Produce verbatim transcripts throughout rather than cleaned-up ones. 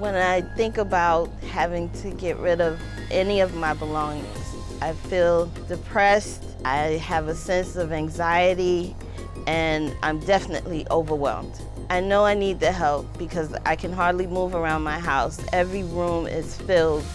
When I think about having to get rid of any of my belongings, I feel depressed, I have a sense of anxiety, and I'm definitely overwhelmed. I know I need the help because I can hardly move around my house. Every room is filled.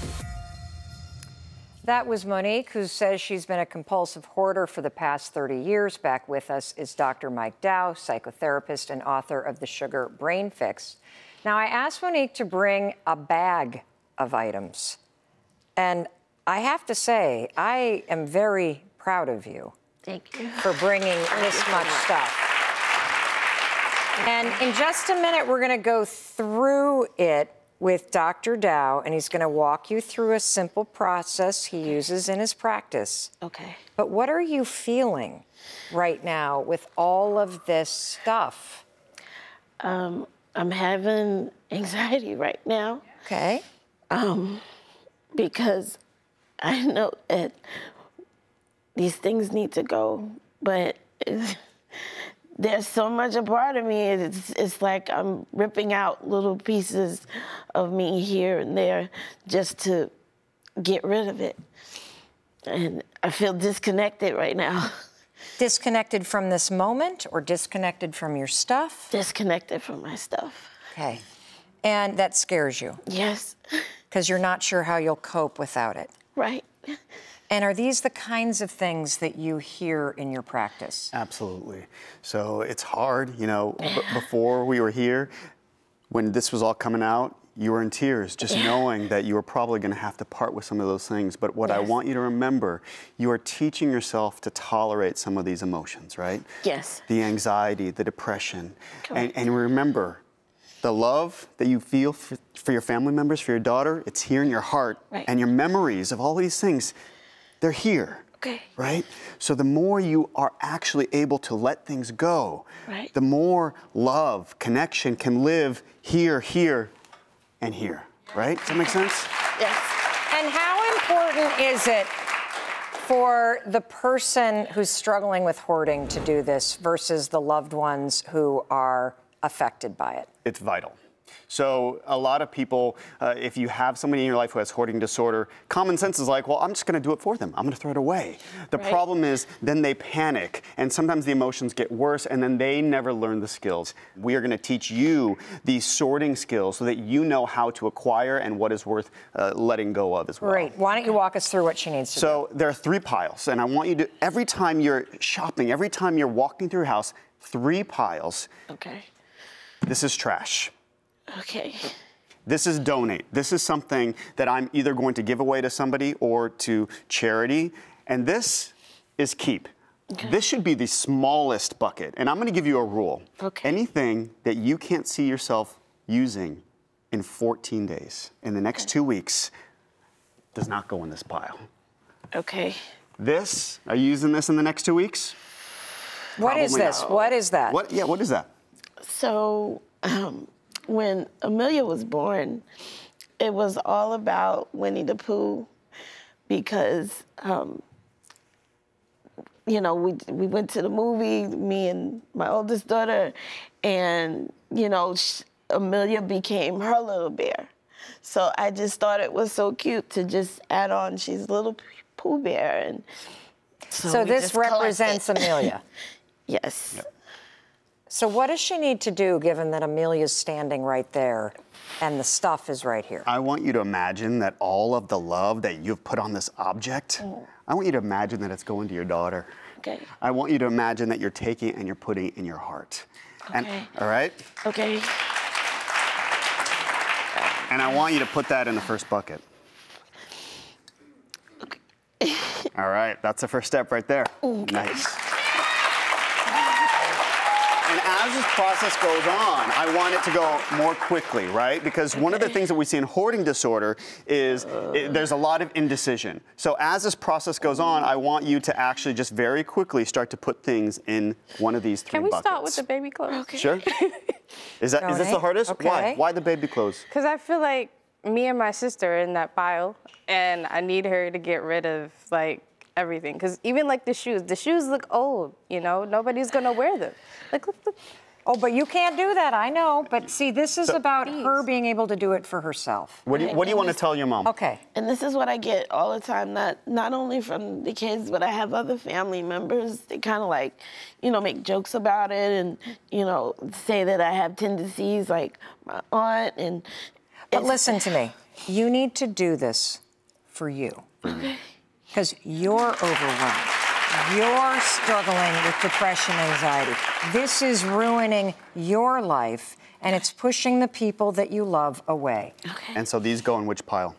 That was Monique, who says she's been a compulsive hoarder for the past thirty years. Back with us is Doctor Mike Dow, psychotherapist and author of The Sugar Brain Fix. Now, I asked Monique to bring a bag of items, and I have to say, I am very proud of you. Thank you. For bringing this much stuff. And in just a minute, we're going to go through it with Doctor Dow, and he's going to walk you through a simple process he uses in his practice. Okay. But what are you feeling right now with all of this stuff? Um, I'm having anxiety right now. Okay. Um, because I know that these things need to go, but it's, there's so much a part of me. It's, it's like I'm ripping out little pieces of me here and there just to get rid of it. And I feel disconnected right now. Disconnected from this moment or disconnected from your stuff? Disconnected from my stuff. Okay. And that scares you? Yes. Because you're not sure how you'll cope without it? Right. And are these the kinds of things that you hear in your practice? Absolutely. So it's hard, you know, b before we were here, when this was all coming out, you were in tears, just yeah. knowing that you were probably going to have to part with some of those things. But what yes. I want you to remember, you are teaching yourself to tolerate some of these emotions, right? Yes. The anxiety, the depression. And, and remember, the love that you feel for, for your family members, for your daughter, it's here in your heart. Right. And your memories of all these things, they're here. Okay. Right? So the more you are actually able to let things go, right. the more love, connection can live here, here, and here. Right? Does that make sense? Yes. And how important is it for the person who's struggling with hoarding to do this versus the loved ones who are affected by it? It's vital. So a lot of people, uh, if you have somebody in your life who has hoarding disorder, common sense is like, well, I'm just going to do it for them. I'm going to throw it away. The right. problem is then they panic, and sometimes the emotions get worse, and then they never learn the skills. We are going to teach you these sorting skills so that you know how to acquire and what is worth uh, letting go of as well. Great. Why don't you walk us through what she needs to so do? So there are three piles, and I want you to, every time you're shopping, every time you're walking through your house, three piles. Okay. This is trash. Okay. This is donate. This is something that I'm either going to give away to somebody or to charity. And this is keep. Okay. This should be the smallest bucket. And I'm going to give you a rule. Okay. Anything that you can't see yourself using in fourteen days, in the next okay. two weeks, does not go in this pile. Okay. This, are you using this in the next two weeks? What Probably is this? Not. What is that? What? Yeah, what is that? So, um, when Amelia was born, it was all about Winnie the Pooh because, um, you know, we, we went to the movie, me and my oldest daughter, and, you know, she, Amelia became her little bear. So I just thought it was so cute to just add on, she's a little Pooh Bear. And so so this represents Amelia? Yes. Yep. So what does she need to do, given that Amelia's standing right there and the stuff is right here? I want you to imagine that all of the love that you've put on this object, mm. I want you to imagine that it's going to your daughter. Okay. I want you to imagine that you're taking it and you're putting it in your heart. Okay. And, all right? Okay. And I want you to put that in the first bucket. Okay. All right, that's the first step right there. Okay. Nice. And as this process goes on, I want it to go more quickly, right? Because one of the things that we see in hoarding disorder is uh, it, there's a lot of indecision. So as this process goes on, I want you to actually just very quickly start to put things in one of these three Can we buckets. start with the baby clothes? Okay. Sure. Is that is this the hardest? Okay. Why? Why the baby clothes? Because I feel like me and my sister are in that pile, and I need her to get rid of, like, everything. Because even, like, the shoes, the shoes look old, you know? Nobody's going to wear them. Like, look, look. Oh, but you can't do that, I know. But see, this is So- about her being able to do it for herself. What do you, what do you want to tell your mom? Okay. And this is what I get all the time, not not only from the kids, but I have other family members. They kind of like, you know, make jokes about it and, you know, say that I have tendencies like my aunt. And But it's- listen to me. You need to do this for you. Because you're overwhelmed. You're struggling with depression, anxiety. This is ruining your life, and it's pushing the people that you love away. Okay. And so these go in which pile?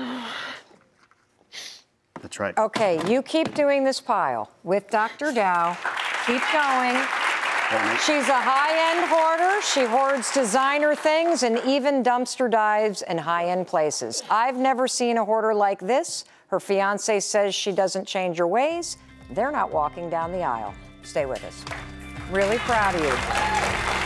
That's right. Okay, you keep doing this pile with Doctor Dow. Keep going. She's a high-end hoarder. She hoards designer things and even dumpster dives in high-end places. I've never seen a hoarder like this. Her fiancé says she doesn't change her ways. They're not walking down the aisle. Stay with us. Really proud of you.